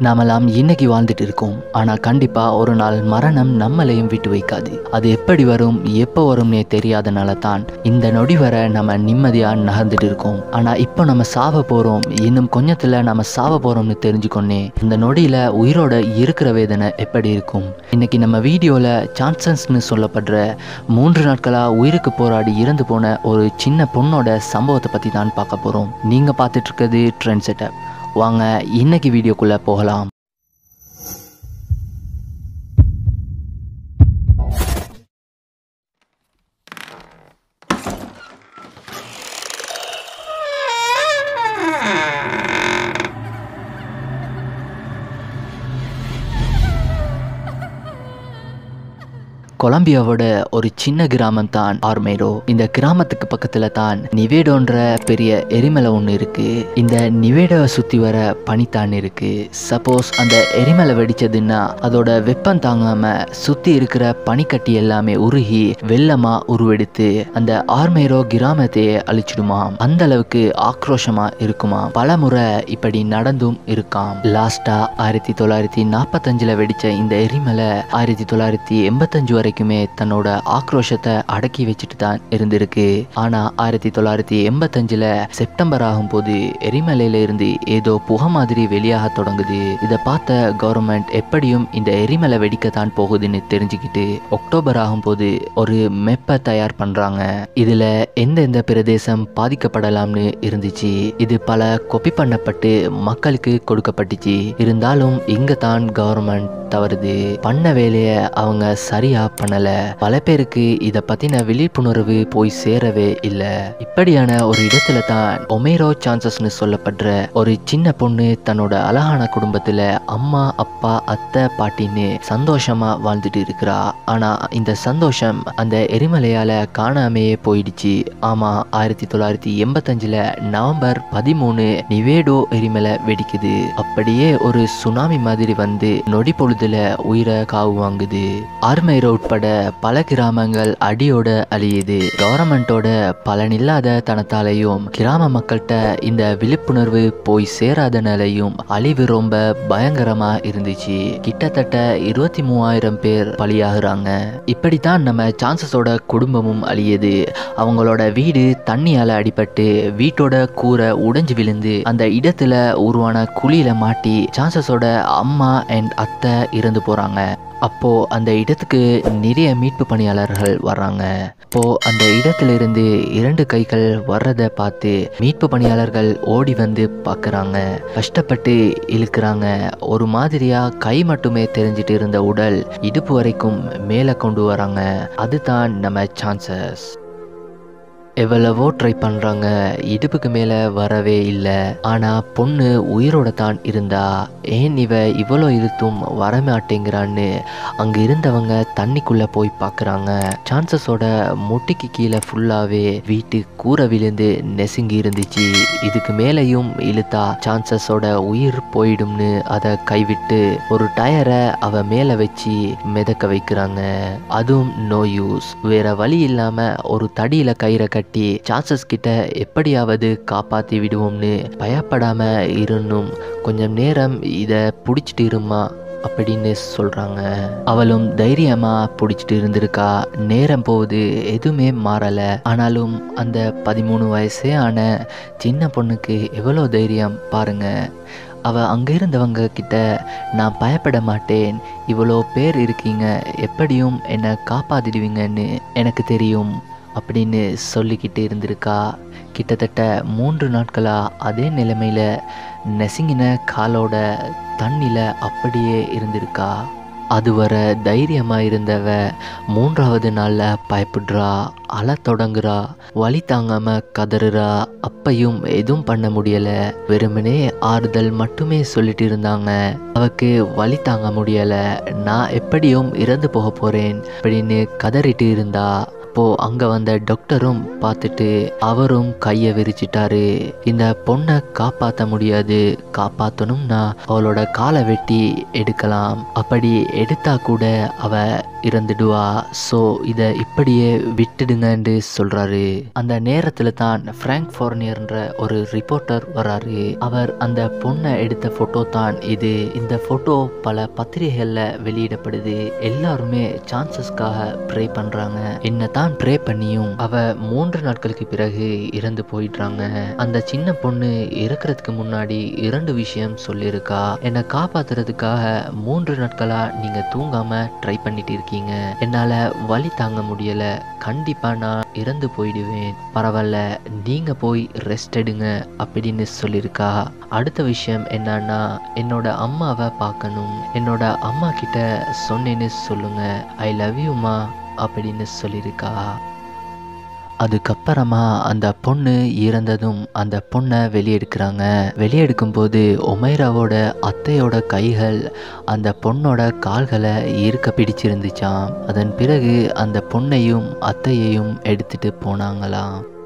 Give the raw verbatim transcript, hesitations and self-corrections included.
நாமெல்லாம் இன்னைக்கு வாழ்ந்துட்டு இருக்கோம். ஆனா கண்டிப்பா ஒரு நாள் மரணம் நம்மளையும் விட்டு வைக்காது. அது எப்படி வரும் எப்போ வரும்னே தெரியாதனால தான் இந்த நொடி வரை நம்ம நிம்மதியா நகர்ந்துட்டு இருக்கோம். ஆனா இப்போ நம்ம சாவ போறோம், இன்னும் கொஞ்சத்துல நம்ம சாவ போறோம்னு தெரிஞ்சுக்கொன்னே இந்த நொடியில உயிரோட இருக்கிற வேதனை எப்படி இருக்கும். இன்னைக்கு நம்ம வீடியோல சான்சஸ்ன்னு சொல்லப்படுற மூன்று நாட்களா உயிருக்கு போராடி இறந்து போன ஒரு சின்ன பொண்ணோட சம்பவத்தை பத்தி தான் பார்க்க போறோம். நீங்க பார்த்துட்டு இருக்கிறது ட்ரெண்ட் செட்டப். வாங்க இன்னைக்கு வீடியோக்குள்ள போகலாம். கொலம்பியாவோட ஒரு சின்ன கிராமம் தான் ஆர்மேரோ. இந்த கிராமத்துக்கு பக்கத்துல தான் நிவேடோன்ற பெரிய எரிமலை ஒன்று இருக்கு. இந்த நிவேடோவை சுத்தி வர பனித்தான் இருக்கு. சப்போஸ் அந்த எரிமலை வெடிச்சதுன்னா அதோட வெப்பம் தாங்காம சுத்தி இருக்கிற பனிக்கட்டி எல்லாமே உருகி வெள்ளமா உருவெடுத்து அந்த ஆர்மேரோ கிராமத்தையே அழிச்சிடுமாம். அந்த அளவுக்கு ஆக்ரோஷமா இருக்குமா. பல முறை இப்படி நடந்தும் இருக்காம். லாஸ்டா ஆயிரத்தி தொள்ளாயிரத்தி நாற்பத்தஞ்சுல வெடிச்ச இந்த எரிமலை ஆயிரத்தி தொள்ளாயிரத்தி எண்பத்தஞ்சு வரை தன்னோட ஆக்ரோஷத்தை அடக்கி வச்சுட்டு தான் இருந்திருக்கு. ஆனா ஆயிரத்தி தொள்ளாயிரத்தி எண்பத்தஞ்சுல செப்டம்பர் ஆகும் போது எரிமலையில இருந்து ஏதோ புகை மாதிரி வெளியாக தொடங்குது. இதை பார்த்த கவர்மெண்ட் எப்படியும் இந்த எரிமலை வெடிக்கத்தான் போகுதுன்னு தெரிஞ்சுக்கிட்டு அக்டோபர் ஆகும் போது ஒரு மெப்பை தயார் பண்றாங்க. இதுல எந்தெந்த பிரதேசம் பாதிக்கப்படலாம்னு இருந்துச்சு. இது பல கொப்பி பண்ணப்பட்டு மக்களுக்கு கொடுக்கப்பட்டுச்சு. இருந்தாலும் இங்க தான் கவர்மெண்ட் தவறுது. பண்ண வேலைய அவங்க சரியா பண்ணல. பல பேருக்கு இத பத்தின விழிப்புணர்வு போய் சேரவே இல்ல. இப்படியான ஒரு இடத்துல தான் ஒமேரா சான்சஸ்னு சொல்லப்படுற ஒரு சின்ன பொண்ணு தன்னோட அழகான குடும்பத்துல அம்மா அப்பா அத்தை பாட்டின்னு சந்தோஷமா வாழ்ந்துட்டு இருக்கிறா. ஆனா இந்த சந்தோஷம் அந்த எரிமலையால காணாமையே போயிடுச்சு. ஆமா, ஆயிரத்தி தொள்ளாயிரத்தி எண்பத்தஞ்சுல நவம்பர் பதிமூணு நிவேடோ எரிமலை வெடிக்குது. அப்படியே ஒரு சுனாமி மாதிரி வந்து நொடி பொழுதுல உயிரை காவு வாங்குது. ஆர்மேரோ உட்பட பல கிராமங்கள் அடியோட அழியுது. கவர்மெண்டோட பலனில்லாத தனத்தாலையும் கிராம மக்கள்கிட்ட இந்த விழிப்புணர்வு போய் சேராத நிலையும் அழிவு ரொம்ப பயங்கரமா இருந்துச்சு. கிட்டத்தட்ட இருபத்தி மூவாயிரம் பேர் பலியாகிறாங்க. இப்படித்தான் நம்ம சான்சஸோட குடும்பமும் அழியுது. அவங்களோட வீடு தண்ணியால அடிபட்டு வீட்டோட கூரை உடைஞ்சு விழுந்து அந்த இடத்துல உருவான குழியில மாட்டி சான்சஸோட அம்மா அண்ட் அத்தை இறந்து போறாங்க. அப்போ அந்த இடத்துக்கு நிறைய மீட்பு பணியாளர்கள் வர்றாங்க. அப்போ அந்த இடத்துல இருந்து இரண்டு கைகள் வர்றதை பார்த்து மீட்பு பணியாளர்கள் ஓடி வந்து பார்க்குறாங்க. கஷ்டப்பட்டு இழுக்கிறாங்க. ஒரு மாதிரியா கை மட்டுமே தெரிஞ்சிட்டு இருந்த உடல் இடுப்பு வரைக்கும் மேலே கொண்டு வராங்க. அதுதான் நம்ம சான்சஸ். எவ்வளவோ ட்ரை பண்றாங்க, இடுப்புக்கு மேல வரவே இல்லை. ஆனா பொண்ணு உயிரோட தான் இருந்தா. ஏன் இவ இவ்வளோ இழுத்தும் வரமாட்டேங்கிறான்னு அங்க இருந்தவங்க தண்ணிக்குள்ள போய் பாக்குறாங்க. சான்சஸோட முட்டிக்கு கீழே ஃபுல்லாவே வீட்டு கூரை விழுந்து நெசுங்கி இருந்துச்சு. இதுக்கு மேலையும் இழுத்தா சான்சஸோட உயிர் போயிடும்னு அதை கைவிட்டு ஒரு டயரை அவ மேல வச்சு மிதக்க வைக்கிறாங்க. அதுவும் நோ யூஸ். வேற வழி இல்லாம ஒரு தடியில கயிறை கட்டி சான்சஸ் கிட்ட எப்படியாவது காப்பாத்தி விடுவோம்னு பயப்படாம இருந்தும் கொஞ்சம் நேரம் இத புடிச்சிட்டு இருமா அப்படின்னு சொல்றாங்க. அவளும் தைரியமா பிடிச்சிட்டு இருந்திருக்கா. நேரம் போகுது, எதுவுமே மாறல. ஆனாலும் அந்த பதிமூணு வயசே ஆன சின்ன பொண்ணுக்கு எவ்வளோ தைரியம் பாருங்க. அவ அங்க இருந்தவங்க கிட்ட நான் பயப்பட மாட்டேன், இவ்வளோ பேர் இருக்கீங்க, எப்படியும் என்னை காப்பாத்திடுவீங்கன்னு எனக்கு தெரியும் அப்படின்னு சொல்லிக்கிட்டு இருந்திருக்கா. கிட்டத்தட்ட மூன்று நாட்களா அதே நிலைமையில நெசுங்கின காலோட தண்ணில அப்படியே இருந்திருக்கா. அதுவரை தைரியமா இருந்தவ மூன்றாவது நாள்ல பயப்படுறா, அழ தொடங்குறா, வலி தாங்காம கதறுறா. அப்பையும் எதுவும் பண்ண முடியல. வெறுமனே ஆறுதல் மட்டுமே சொல்லிட்டு இருந்தாங்க. அவக்கு வலி தாங்க முடியல, நான் எப்படியும் இறந்து போக போறேன் அப்படின்னு கதறிட்டு இருந்தா. அப்போ அங்க வந்த டாக்டரும் பார்த்துட்டு அவரும் கையை விரிச்சிட்டாரு. இந்த பொண்ணை காப்பாற்ற முடியாது, காப்பாற்றணும்னா அவளோட காலை வெட்டி எடுக்கலாம். அப்படி எடுத்தா கூட அவ இறந்துடுவா. ஸோ இதை இப்படியே விட்டுடுங்கன்னு சொல்றாரு. அந்த நேரத்துல தான் பிராங்க் ஃபோர்னியர்ன்ற ஒரு ரிப்போர்ட்டர் வராரு. அவர் அந்த பொண்ணை எடுத்த போட்டோ தான் இது. இந்த போட்டோ பல பத்திரிகைகள்ல வெளியிடப்படுது. எல்லாருமே சான்சஸ்க்காக ப்ரே பண்றாங்க. என்ன தான் ப்ரே பண்ணியும் அவ மூன்று நாட்களுக்கு பிறகு இறந்து போயிடுறாங்க. அந்த சின்ன பொண்ணு இறக்குறதுக்கு முன்னாடி இரண்டு விஷயம் சொல்லியிருக்கா. என்னை காப்பாத்துறதுக்காக மூன்று நாட்களா நீங்க தூங்காம ட்ரை பண்ணிட்டு இருக்கீங்க. என்னால வலி தாங்க முடியல. கண்டிப்பா நான் இறந்து போயிடுவேன். பரவாயில்ல, நீங்க போய் ரெஸ்ட் எடுங்க அப்படின்னு சொல்லியிருக்கா. அடுத்த விஷயம் என்னன்னா, என்னோட அம்மாவை பார்க்கணும். என்னோட அம்மா கிட்ட சொன்னேன்னு சொல்லுங்க. ஐ லவ் யூமா அப்படின்னு சொல்லியிருக்கா. அதுக்கப்புறமா அந்த பொண்ணு இறந்ததும் அந்த பொண்ணை வெளியெடுக்கிறாங்க. வெளியெடுக்கும் போது ஒமைராவோட அத்தையோட கைகள் அந்த பொண்ணோட கால்களை ஈர்க்க பிடிச்சிருந்துச்சாம். அதன் பிறகு அந்த பொண்ணையும் அத்தையையும் எடுத்துட்டு போனாங்களாம்.